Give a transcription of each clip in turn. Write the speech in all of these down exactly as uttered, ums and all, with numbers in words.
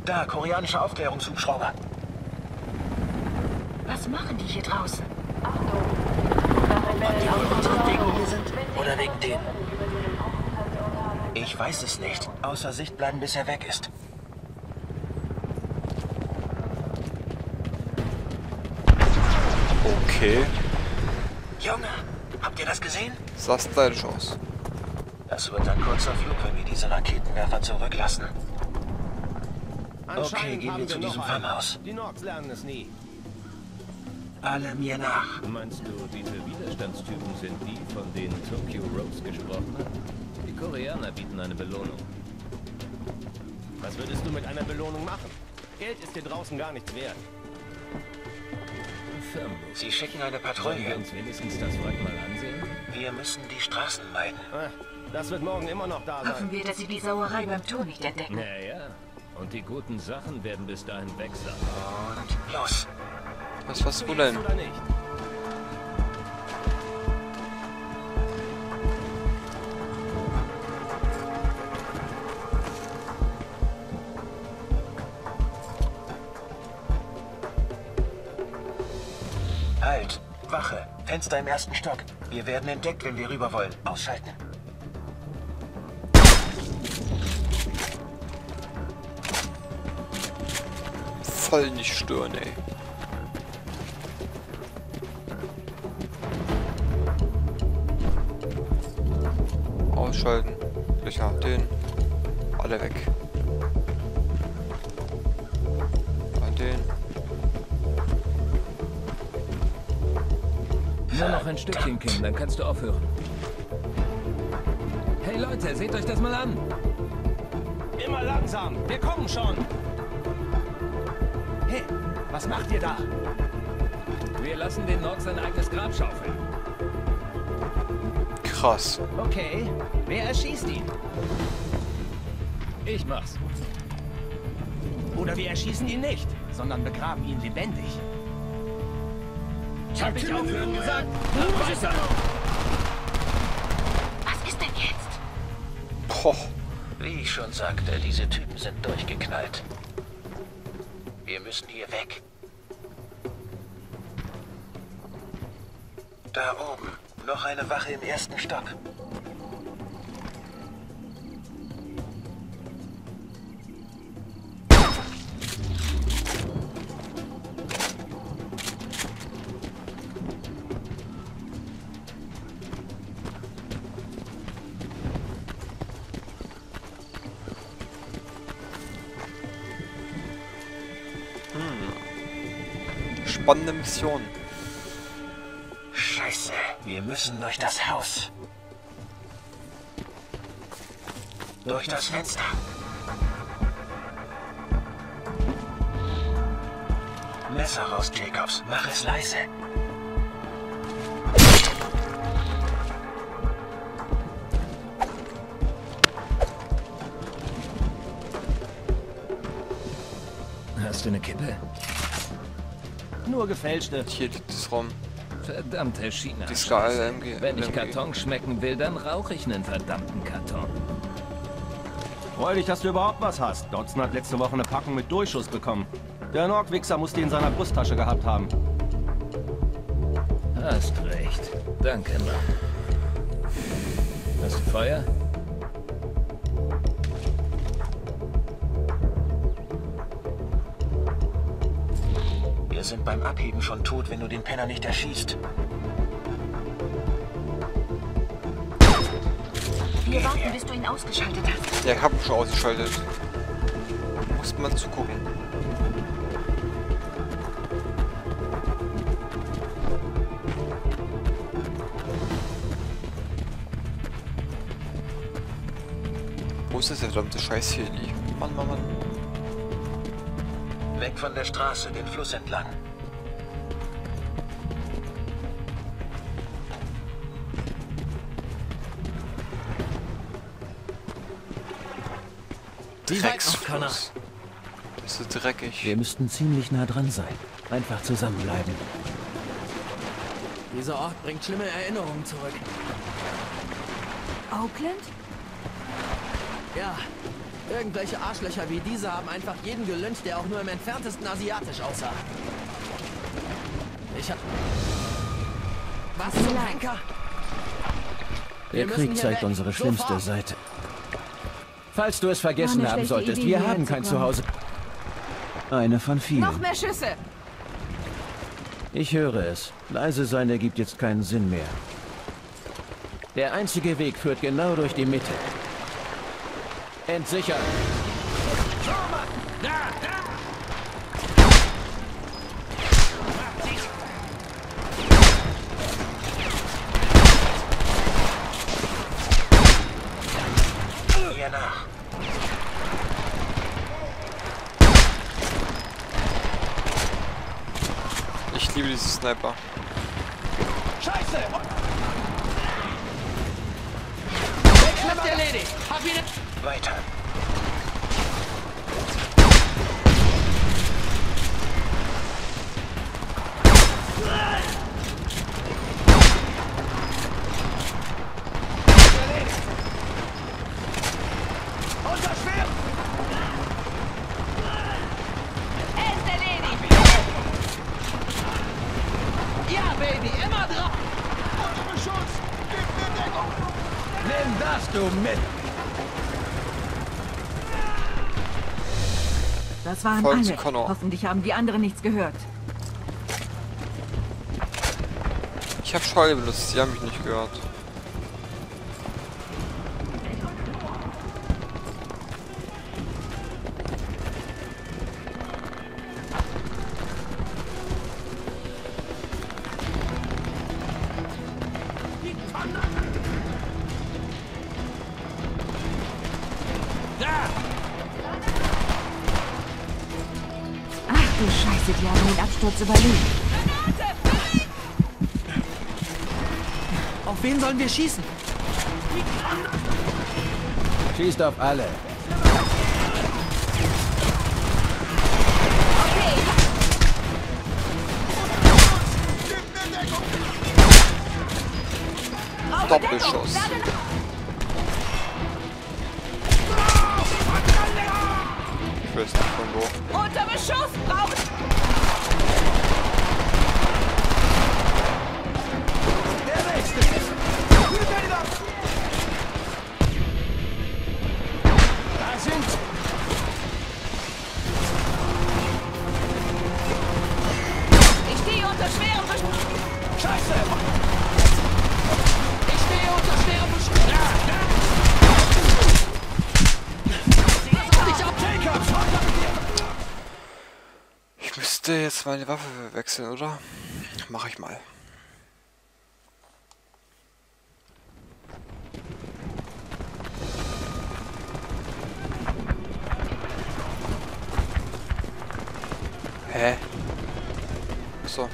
Da, koreanische Aufklärungshubschrauber. Was machen die hier draußen? Ob die wohl unseretwegen hier sind oder wegen denen? Ich weiß es nicht. Außer Sicht bleiben, bis er weg ist. Okay. Junge, habt ihr das gesehen? Sah stylisch aus. Das wird ein kurzer Flug, wenn wir diese Raketenwerfer zurücklassen. Okay, gehen wir zu diesem Farmhaus. Die Norks lernen es nie. Alle mir nach. Meinst du, diese Widerstandstypen sind die, von denen Tokyo Rose gesprochen hat? Die Koreaner bieten eine Belohnung. Was würdest du mit einer Belohnung machen? Geld ist dir draußen gar nichts wert. Sie schicken eine Sollen wir Patrouille. uns wenigstens das Wrack mal ansehen? Wir müssen die Straßen meiden. Ah, das wird morgen immer noch da sein. Hoffen wir, dass sie die Sauerei beim Tor nicht entdecken. Naja, und die guten Sachen werden bis dahin weg sein. Und los. Was warst du denn? Oder nicht? Halt. Wache. Fenster im ersten Stock. Wir werden entdeckt, wenn wir rüber wollen. Ausschalten. Voll nicht stören, ey. Ausschalten. Löcher, den. Alle weg. Bei den. Nur noch ein Stückchen, Kim, dann kannst du aufhören. Hey Leute, seht euch das mal an. Immer langsam, wir kommen schon. Hey, was macht ihr da? Wir lassen den Nord sein eigenes Grab schaufeln. Krass. Okay, wer erschießt ihn? Ich mach's. Oder wir erschießen ihn nicht, sondern begraben ihn lebendig. Hab ich aufhören gesagt? Dann weiter! Was ist denn jetzt? Boah. Wie ich schon sagte, diese Typen sind durchgeknallt. Wir müssen hier weg. Da oben. Noch eine Wache im ersten Stock. Spannende Mission. Scheiße, wir müssen durch das Haus. Durch das Fenster. Messer raus, Jacobs. Mach es leise. Hast du eine Kippe? Nur gefälschte. Hier liegt es rum. Verdammte China. Die Ska L M G. Wenn ich Karton schmecken will, dann rauche ich einen verdammten Karton. Freu dich, dass du überhaupt was hast. Dodson hat letzte Woche eine Packung mit Durchschuss bekommen. Der Norg-Wichser muss die in seiner Brusttasche gehabt haben. Hast recht. Danke, Mann. Hast du Feuer? Wir sind beim Abheben schon tot, wenn du den Penner nicht erschießt. Wir warten, bis du ihn ausgeschaltet hast. Ja, ich hab ihn schon ausgeschaltet. Muss man zugucken. Wo ist das der verdammte Scheiß hier liegen? Mann, Mann, Mann. Weg von der Straße, den Fluss entlang. Drecksfluss. Das ist dreckig. Wir müssten ziemlich nah dran sein. Einfach zusammenbleiben. Dieser Ort bringt schlimme Erinnerungen zurück. Oakland? Ja, Irgendwelche Arschlöcher wie diese haben einfach jeden gelyncht, der auch nur im entferntesten asiatisch aussah. Ich hab... Was zum Henker? Der Krieg zeigt unsere schlimmste Seite. Falls du es vergessen haben solltest, wir haben kein Zuhause. Eine von vielen. Noch mehr Schüsse! Ich höre es. Leise sein ergibt jetzt keinen Sinn mehr. Der einzige Weg führt genau durch die Mitte. Entsichern! Hier nach. Ich liebe diese Sniper. Scheiße! Schnapp erledigt! Hab ihn... Weiter. Unser Schwert! Er ist erledigt! Ja, Baby, immer drauf! Schutz! Gib mir Deckung! Nimm das, du mit! Das waren Folgen zu alle. Connor. Hoffentlich haben die anderen nichts gehört. Ich habe Scheu benutzt, sie haben mich nicht gehört. Ach du Scheiße, die haben den Absturz überlebt. Auf wen sollen wir schießen? Schießt auf alle. Doppelschuss. Ich weiß nicht von wo. Unter Beschuss! Braucht... Da sind... Ich stehe unter schwerem Beschuss! Scheiße! Ich stehe unter schwerem Beschuss! Ja, ja. Ich hab Take-Ups! Runter mit dir! Ich müsste jetzt meine Waffe wechseln, oder? Mache ich mal. Hä? So.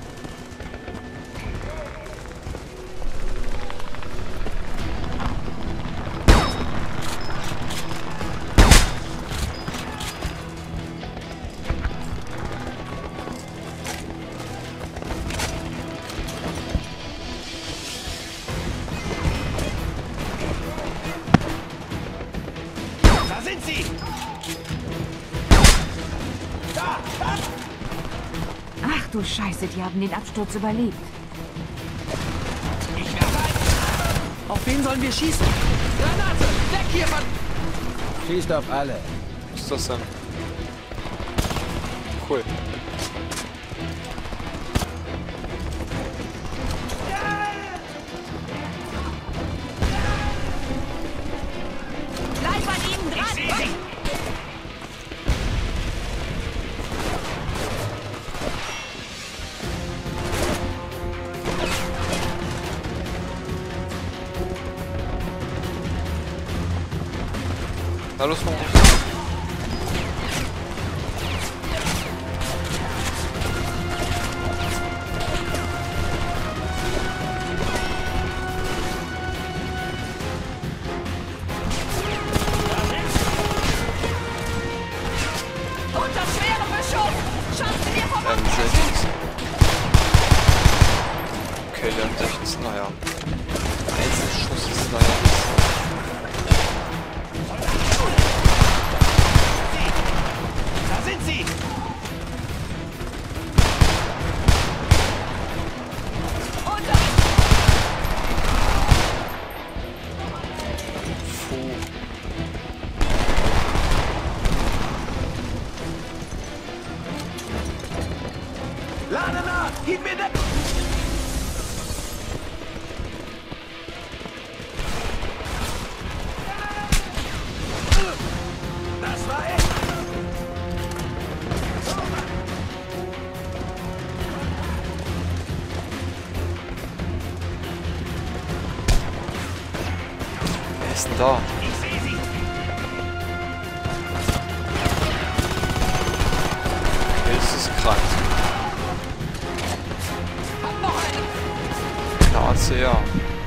Da sind sie! Da! Da! Ach du Scheiße, die haben den Absturz überlebt. Ich werde ein! Auf wen sollen wir schießen? Granate! Weg hier, Mann! Schießt auf alle. Was ist das denn? Cool. Bleib an ihnen dran! Na los, Mann. Unter schwerem Beschuss! Schaut sie dir vorbei! M sechzehn. Okay, der M sechzehn, naja. Einzelschuss ist naja. Gib mir das! Das war echt! Wer ist denn da? Ich sehe sie! Das ist krank. Hab noch einen! Eine A C, ja.